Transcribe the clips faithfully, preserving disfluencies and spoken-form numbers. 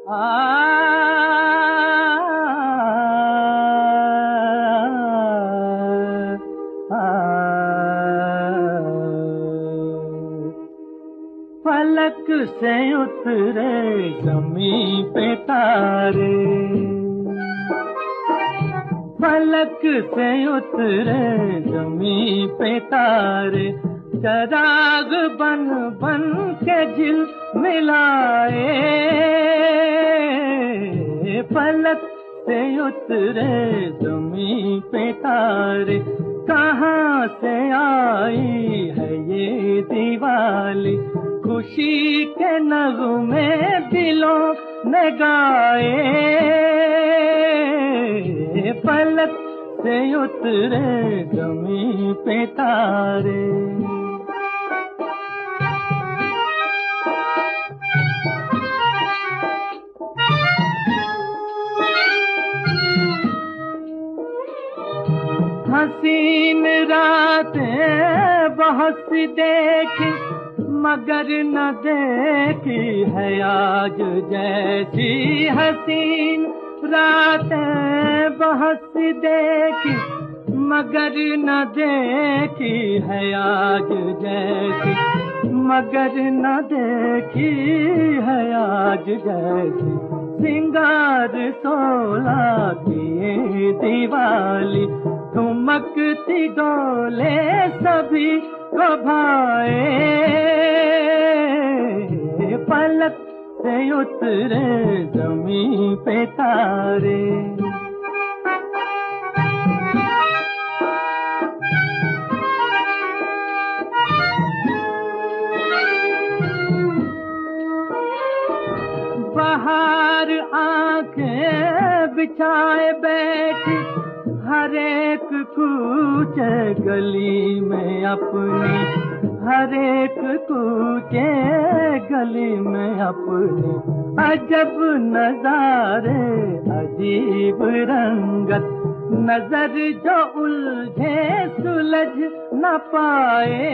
आ, आ, फलक से उतरे ज़मीं पे तारे, फलक से उतरे ज़मीं पे तारे, चराग बन बन के झिल मिलाए। फलक से उतरे ज़मीं पे तारे, कहाँ से आई है ये दिवाली, खुशी के नगमे दिलों ने गाए। फलक से उतरे ज़मीं पे तारे, हसीन रातें बहुत सी देखी मगर न देखी है आज जैसी। हसीन रातें बहुत सी देखी मगर न देखी है आज जैसी, मगर न देखी है आज जैसी। सिंगार सोला किए दिवाली, ठुमकती डोले सभी को भाए। फलक से उतरे ज़मीं पे तारे, बाहर आंखें बिछाए बैठी, हर एक कूचे गली में अपनी, हर एक कूचे गली में अपनी। अजब नजारे अजीब रंगत, नजर जो उलझे सुलझ न पाए।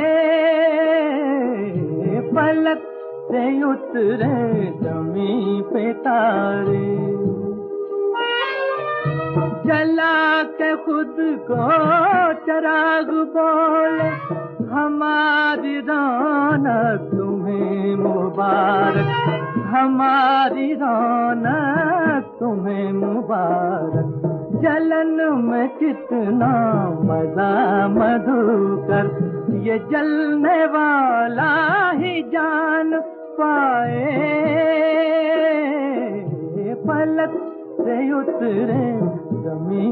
फलक से उतरे ज़मीं पे तारे, जला के खुद को चराग बोले, हमारी रौनक तुम्हें मुबारक, हमारी रौनक तुम्हें मुबारक। जलन में कितना मजा मधुकर, ये जलने वाला ही जान पाए। फलक से उतरे ज़मीं